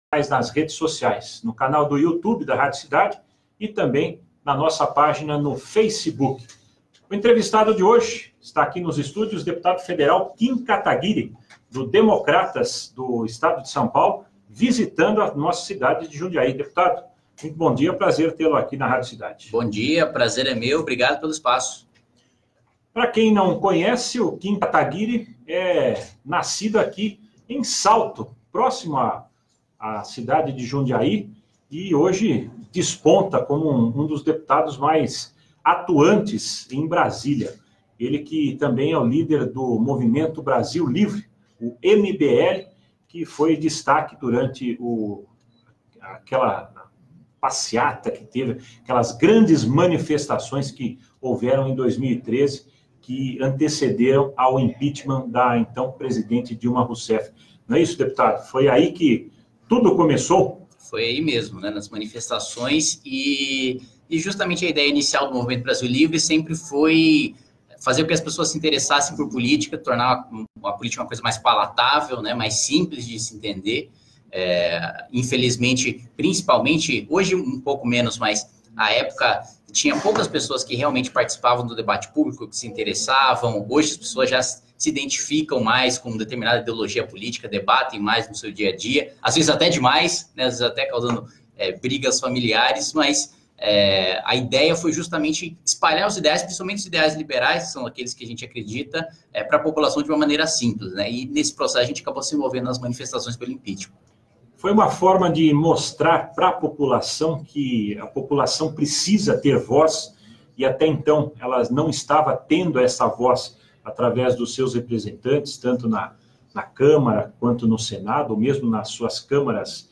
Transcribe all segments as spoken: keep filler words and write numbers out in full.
nas redes sociais, no canal do YouTube da Rádio Cidade e também na nossa página no Facebook. O entrevistado de hoje está aqui nos estúdios, o deputado federal Kim Kataguiri, do Democratas do Estado de São Paulo, visitando a nossa cidade de Jundiaí. Deputado, muito bom dia, prazer tê-lo aqui na Rádio Cidade. Bom dia, prazer é meu, obrigado pelo espaço. Para quem não conhece, o Kim Kataguiri é nascido aqui em Salto, próximo à, à cidade de Jundiaí, e hoje desponta como um, um dos deputados mais atuantes em Brasília. Ele que também é o líder do Movimento Brasil Livre, o M B L, que foi destaque durante o, aquela passeata que teve, aquelas grandes manifestações que houveram em dois mil e treze, que antecederam ao impeachment da então presidente Dilma Rousseff. Não é isso, deputado? Foi aí que tudo começou? Foi aí mesmo, né, nas manifestações, e, e justamente a ideia inicial do Movimento Brasil Livre sempre foi fazer com que as pessoas se interessassem por política, tornar uma, uma política uma coisa mais palatável, né, mais simples de se entender. É, infelizmente, principalmente, hoje um pouco menos, mas à época tinha poucas pessoas que realmente participavam do debate público, que se interessavam. Hoje as pessoas já se identificam mais com determinada ideologia política, debatem mais no seu dia a dia, às vezes até demais, né, às vezes até causando é, brigas familiares, mas é, a ideia foi justamente espalhar os ideais, principalmente os ideais liberais, que são aqueles que a gente acredita, é, para a população de uma maneira simples, né? E nesse processo a gente acabou se envolvendo nas manifestações pelo impeachment. Foi uma forma de mostrar para a população que a população precisa ter voz, e até então ela não estava tendo essa voz através dos seus representantes, tanto na, na Câmara quanto no Senado, ou mesmo nas suas câmaras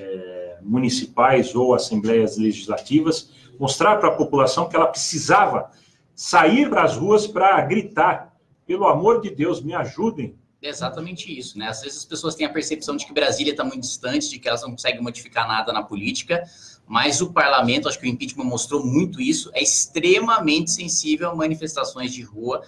é, municipais ou assembleias legislativas, mostrar para a população que ela precisava sair para as ruas para gritar: pelo amor de Deus, me ajudem. É exatamente isso, né? Às vezes as pessoas têm a percepção de que Brasília está muito distante, de que elas não conseguem modificar nada na política, mas o parlamento, acho que o impeachment mostrou muito isso, é extremamente sensível a manifestações de rua.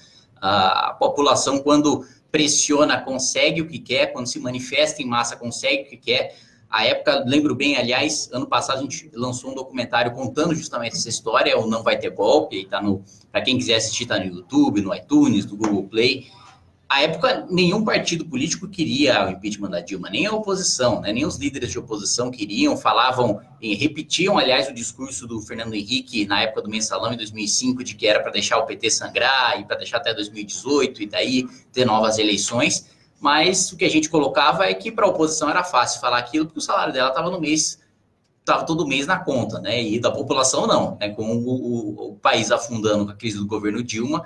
A população, quando pressiona, consegue o que quer, quando se manifesta em massa, consegue o que quer. À época, lembro bem, aliás, ano passado a gente lançou um documentário contando justamente essa história, o Não Vai Ter Golpe, tá no, para quem quiser assistir, está no YouTube, no iTunes, no Google Play. À época, nenhum partido político queria o impeachment da Dilma, nem a oposição, né? Nem os líderes de oposição queriam, falavam, repetiam, aliás, o discurso do Fernando Henrique na época do Mensalão, em dois mil e cinco, de que era para deixar o P T sangrar e para deixar até dois mil e dezoito e daí ter novas eleições. Mas o que a gente colocava é que para a oposição era fácil falar aquilo, porque o salário dela estava no mês, estava todo mês na conta, né? E da população não, né? Com o, o, o país afundando com a crise do governo Dilma,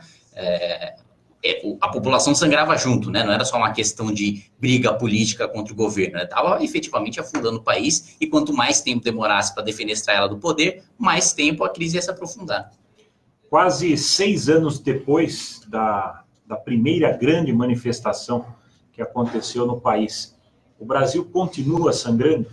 é, a população sangrava junto, né? Não era só uma questão de briga política contra o governo, estava, né? Efetivamente afundando o país, e quanto mais tempo demorasse para defenestrar ela do poder, mais tempo a crise ia se aprofundar. Quase seis anos depois da, da primeira grande manifestação que aconteceu no país, o Brasil continua sangrando?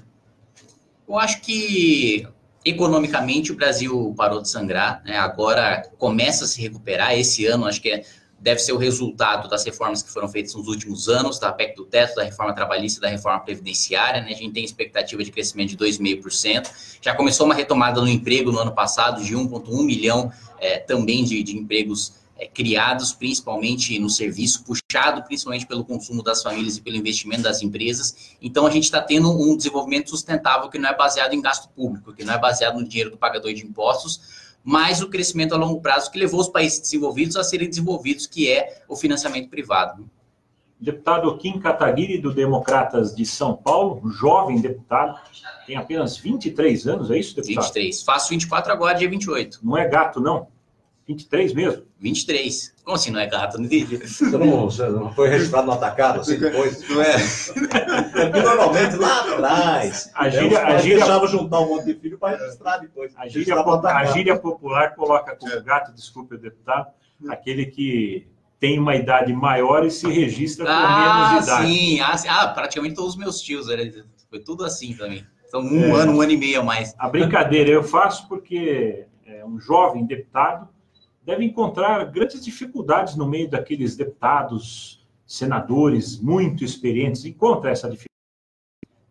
Eu acho que economicamente o Brasil parou de sangrar, né? Agora começa a se recuperar. Esse ano acho que é deve ser o resultado das reformas que foram feitas nos últimos anos, da P E C do teto, da reforma trabalhista e da reforma previdenciária, né? A gente tem expectativa de crescimento de dois vírgula cinco por cento. Já começou uma retomada no emprego no ano passado, de um vírgula um milhão é, também de, de empregos é, criados, principalmente no serviço, puxado principalmente pelo consumo das famílias e pelo investimento das empresas. Então, a gente está tendo um desenvolvimento sustentável que não é baseado em gasto público, que não é baseado no dinheiro do pagador de impostos, mas o crescimento a longo prazo que levou os países desenvolvidos a serem desenvolvidos, que é o financiamento privado. Deputado Kim Kataguiri, do Democratas de São Paulo, um jovem deputado, tem apenas vinte e três anos, é isso, deputado? vinte e três. Faço vinte e quatro agora, dia vinte e oito. Não é gato, não? vinte e três mesmo? vinte e três. Como assim não é gato? Não entendi. Você não, você não foi registrado no atacado assim depois? Não é? Porque normalmente lá atrás, a gíria, a gíria deixava juntar um monte de filho para registrar depois. A gíria, a gíria popular coloca como gato, desculpe o deputado, aquele que tem uma idade maior e se registra com ah, menos idade. Sim. Ah, sim, ah, praticamente todos os meus tios, foi tudo assim também. Então um é, ano, um ano e meio a mais. A brincadeira eu faço porque é, um jovem deputado deve encontrar grandes dificuldades no meio daqueles deputados, senadores muito experientes. Encontra essa dificuldade?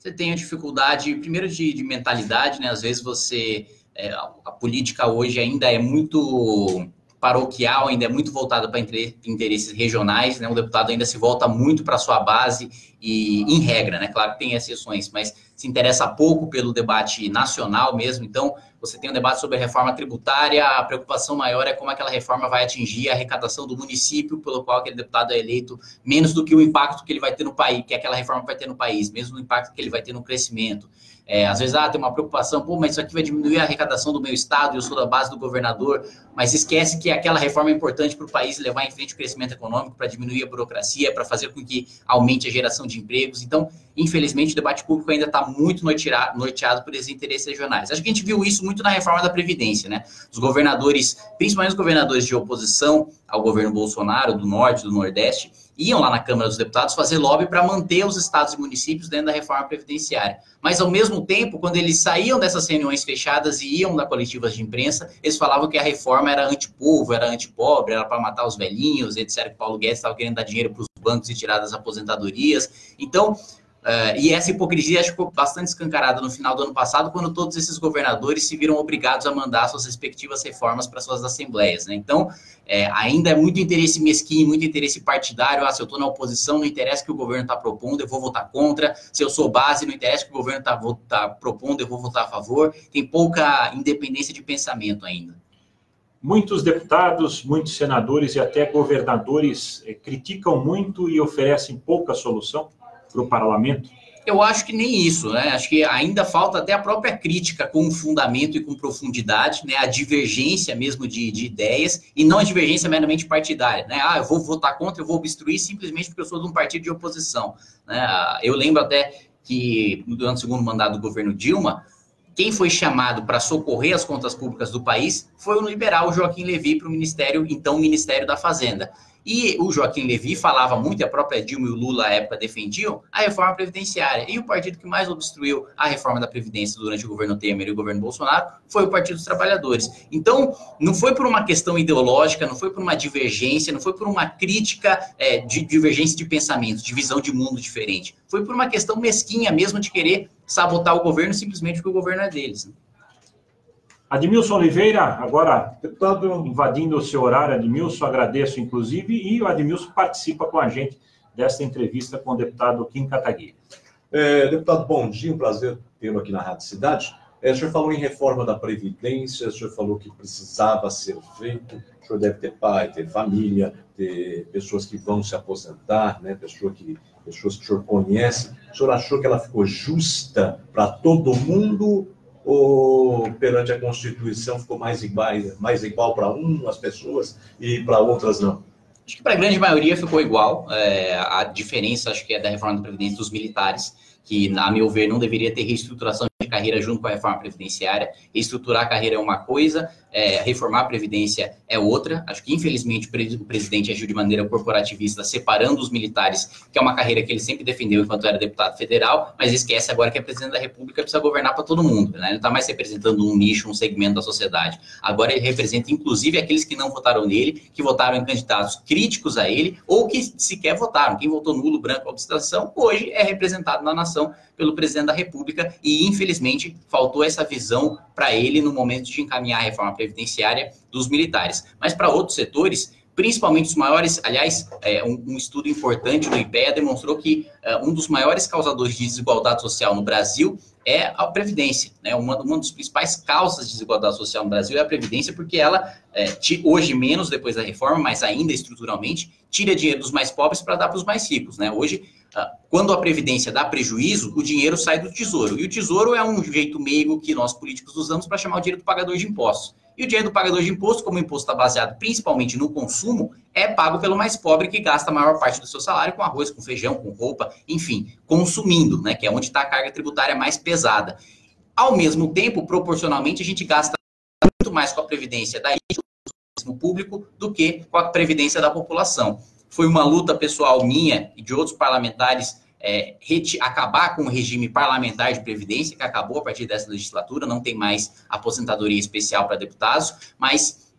Você tem a dificuldade, primeiro, de, de mentalidade, né? Às vezes você... É, a, a política hoje ainda é muito paroquial, ainda é muito voltada para interesses regionais, né? O deputado ainda se volta muito para a sua base e, em regra, né? Claro que tem exceções, mas se interessa pouco pelo debate nacional mesmo. Então, você tem um debate sobre a reforma tributária, a preocupação maior é como aquela reforma vai atingir a arrecadação do município pelo qual aquele deputado é eleito, menos do que o impacto que ele vai ter no país, que aquela reforma vai ter no país, mesmo o impacto que ele vai ter no crescimento. É, às vezes, ah, tem uma preocupação, pô, mas isso aqui vai diminuir a arrecadação do meu estado, eu sou da base do governador, mas esquece que aquela reforma é importante para o país levar em frente o crescimento econômico, para diminuir a burocracia, para fazer com que aumente a geração de empregos. Então, infelizmente, o debate público ainda está muito norteado, norteado por esses interesses regionais. Acho que a gente viu isso muito na reforma da Previdência, né? Os governadores, principalmente os governadores de oposição ao governo Bolsonaro, do Norte, do Nordeste, iam lá na Câmara dos Deputados fazer lobby para manter os estados e municípios dentro da reforma previdenciária. Mas, ao mesmo tempo, quando eles saíam dessas reuniões fechadas e iam na coletivas de imprensa, eles falavam que a reforma era antipovo, era antipobre, era para matar os velhinhos, etcétera, que Paulo Guedes estava querendo dar dinheiro para os bancos e tirar das aposentadorias. Então, Uh, e essa hipocrisia acho que ficou bastante escancarada no final do ano passado, quando todos esses governadores se viram obrigados a mandar suas respectivas reformas para suas assembleias, né? Então, é, ainda é muito interesse mesquinho, muito interesse partidário. Ah, se eu estou na oposição, não interessa o que o governo está propondo, eu vou votar contra. Se eu sou base, não interessa o que o governo está tá propondo, eu vou votar a favor. Tem pouca independência de pensamento ainda. Muitos deputados, muitos senadores e até governadores eh, criticam muito e oferecem pouca solução para o parlamento? Eu acho que nem isso, né? Acho que ainda falta até a própria crítica com fundamento e com profundidade, né? A divergência mesmo de, de ideias e não a divergência meramente partidária, né? Ah, eu vou votar contra, eu vou obstruir simplesmente porque eu sou de um partido de oposição, né? Eu lembro até que durante o segundo mandato do governo Dilma, quem foi chamado para socorrer as contas públicas do país foi o liberal Joaquim Levy para o Ministério, então Ministério da Fazenda. E o Joaquim Levy falava muito, e a própria Dilma e o Lula à época defendiam, a reforma previdenciária. E o partido que mais obstruiu a reforma da Previdência durante o governo Temer e o governo Bolsonaro foi o Partido dos Trabalhadores. Então, não foi por uma questão ideológica, não foi por uma divergência, não foi por uma crítica é, de divergência de pensamento, de visão de mundo diferente. Foi por uma questão mesquinha mesmo de querer sabotar o governo simplesmente porque o governo é deles, né? Admilson Oliveira, agora deputado, invadindo o seu horário, Admilson, agradeço inclusive, e o Admilson participa com a gente desta entrevista com o deputado Kim Kataguiri. É, deputado, bom dia, um prazer tê-lo aqui na Rádio Cidade. É, o senhor falou em reforma da Previdência, o senhor falou que precisava ser feito, o senhor deve ter pai, ter família, ter pessoas que vão se aposentar, né? Pessoa que, pessoas que o senhor conhece. O senhor achou que ela ficou justa para todo mundo ou perante a Constituição ficou mais igual, mais igual para umas pessoas e para outras não? Acho que para a grande maioria ficou igual. É, a diferença, acho que é da reforma da Previdência dos militares, que, a meu ver, não deveria ter reestruturação de carreira junto com a reforma previdenciária. Reestruturar a carreira é uma coisa, é, reformar a Previdência é outra. Acho que, infelizmente, o presidente agiu de maneira corporativista, separando os militares, que é uma carreira que ele sempre defendeu enquanto era deputado federal, mas esquece agora que é presidente da República, precisa governar para todo mundo, né? Ele não está mais representando um nicho, um segmento da sociedade. Agora ele representa, inclusive, aqueles que não votaram nele, que votaram em candidatos críticos a ele, ou que sequer votaram. Quem votou nulo, branco, abstenção, hoje é representado na nação pelo presidente da República e, infelizmente, faltou essa visão para ele no momento de encaminhar a reforma previdenciária dos militares. Mas para outros setores, principalmente os maiores, aliás, é, um, um estudo importante do I P E A demonstrou que é, um dos maiores causadores de desigualdade social no Brasil é a Previdência, né? Uma, uma das principais causas de desigualdade social no Brasil é a Previdência, porque ela, é, hoje menos depois da reforma, mas ainda estruturalmente, tira dinheiro dos mais pobres para dar para os mais ricos, né? Hoje, quando a Previdência dá prejuízo, o dinheiro sai do Tesouro. E o Tesouro é um jeito meigo que nós políticos usamos para chamar o dinheiro do pagador de impostos. E o dinheiro do pagador de imposto, como o imposto está baseado principalmente no consumo, é pago pelo mais pobre que gasta a maior parte do seu salário com arroz, com feijão, com roupa, enfim, consumindo, né, que é onde está a carga tributária mais pesada. Ao mesmo tempo, proporcionalmente, a gente gasta muito mais com a Previdência da do público do que com a Previdência da população. Foi uma luta pessoal minha e de outros parlamentares é, acabar com o regime parlamentar de previdência, que acabou a partir dessa legislatura, não tem mais aposentadoria especial para deputados, mas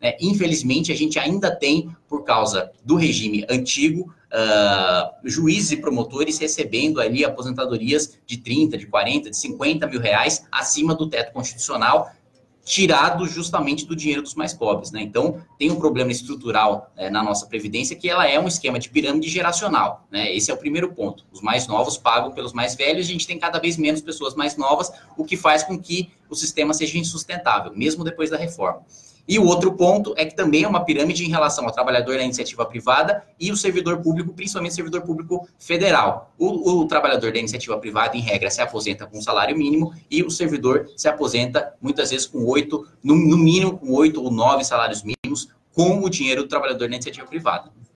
né? Infelizmente, a gente ainda tem, por causa do regime antigo, uh, juízes e promotores recebendo ali aposentadorias de trinta, de quarenta, de cinquenta mil reais acima do teto constitucional, tirado justamente do dinheiro dos mais pobres, né? Então, tem um problema estrutural é, na nossa Previdência, que ela é um esquema de pirâmide geracional, né? Esse é o primeiro ponto. Os mais novos pagam pelos mais velhos, a gente tem cada vez menos pessoas mais novas, o que faz com que o sistema seja insustentável, mesmo depois da reforma. E o outro ponto é que também é uma pirâmide em relação ao trabalhador da iniciativa privada e o servidor público, principalmente o servidor público federal. O, o trabalhador da iniciativa privada, em regra, se aposenta com salário mínimo e o servidor se aposenta, muitas vezes, com oito, no, no mínimo com oito ou nove salários mínimos, com o dinheiro do trabalhador da iniciativa privada.